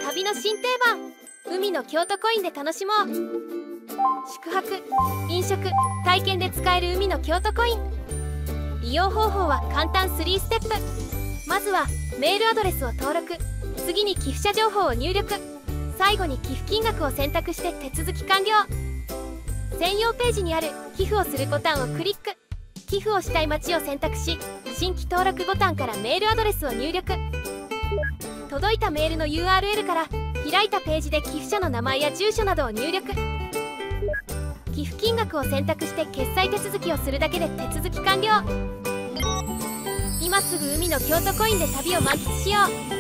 旅の新定番、海の京都コインで楽しもう。宿泊、飲食、体験で使える海の京都コイン。利用方法は簡単3ステップ。まずはメールアドレスを登録、次に寄付者情報を入力、最後に寄付金額を選択して手続き完了。専用ページにある寄付をするボタンをクリック。寄付をしたい町を選択し、新規登録ボタンからメールアドレスを入力。届いたメールの URL から開いたページで寄付者の名前や住所などを入力。寄付金額を選択して決済手続きをするだけで手続き完了。今すぐ海の京都コインで旅を満喫しよう。